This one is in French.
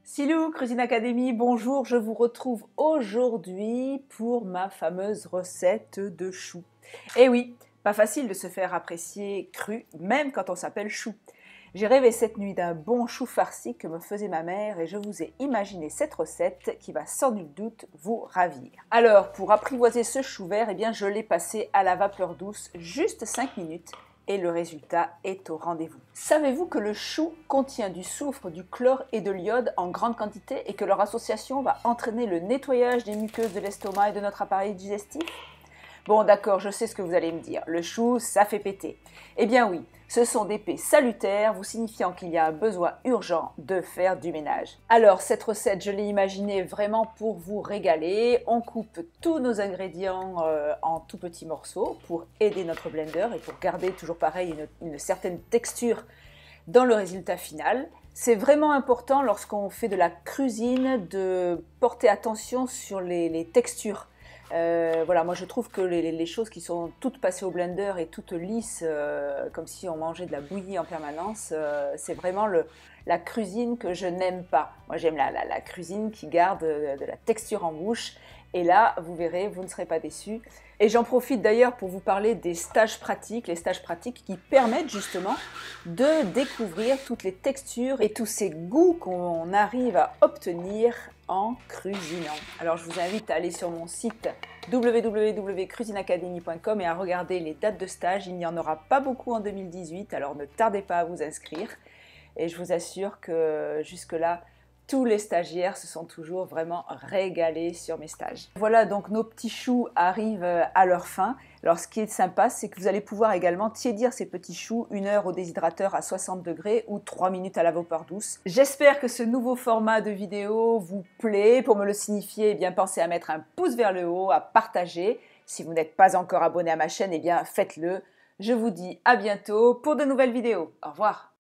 Silou, Cuisine Academy, bonjour, je vous retrouve aujourd'hui pour ma fameuse recette de chou. Eh oui, pas facile de se faire apprécier cru, même quand on s'appelle chou. J'ai rêvé cette nuit d'un bon chou farci que me faisait ma mère et je vous ai imaginé cette recette qui va sans nul doute vous ravir. Alors, pour apprivoiser ce chou vert, eh bien, je l'ai passé à la vapeur douce juste 5 minutes et le résultat est au rendez-vous. Savez-vous que le chou contient du soufre, du chlore et de l'iode en grande quantité et que leur association va entraîner le nettoyage des muqueuses de l'estomac et de notre appareil digestif? Bon d'accord, je sais ce que vous allez me dire, le chou, ça fait péter. Eh bien oui, ce sont des paix salutaires, vous signifiant qu'il y a un besoin urgent de faire du ménage. Alors cette recette, je l'ai imaginée vraiment pour vous régaler. On coupe tous nos ingrédients en tout petits morceaux pour aider notre blender et pour garder toujours pareil une certaine texture dans le résultat final. C'est vraiment important lorsqu'on fait de la cuisine de porter attention sur les textures. Voilà, moi je trouve que les choses qui sont toutes passées au blender et toutes lisses, comme si on mangeait de la bouillie en permanence, c'est vraiment la cuisine que je n'aime pas. Moi j'aime la cuisine qui garde de la texture en bouche. Et là, vous verrez, vous ne serez pas déçus. Et j'en profite d'ailleurs pour vous parler des stages pratiques, les stages pratiques qui permettent justement de découvrir toutes les textures et tous ces goûts qu'on arrive à obtenir en cuisinant. Alors je vous invite à aller sur mon site www.cuisineacademy.com et à regarder les dates de stage. Il n'y en aura pas beaucoup en 2018, alors ne tardez pas à vous inscrire. Et je vous assure que jusque-là, tous les stagiaires se sont toujours vraiment régalés sur mes stages. Voilà, donc nos petits choux arrivent à leur fin. Alors ce qui est sympa, c'est que vous allez pouvoir également tiédir ces petits choux 1 heure au déshydrateur à 60 degrés ou 3 minutes à la vapeur douce. J'espère que ce nouveau format de vidéo vous plaît. Pour me le signifier, eh bien, pensez à mettre un pouce vers le haut, à partager. Si vous n'êtes pas encore abonné à ma chaîne, eh bien faites-le. Je vous dis à bientôt pour de nouvelles vidéos. Au revoir.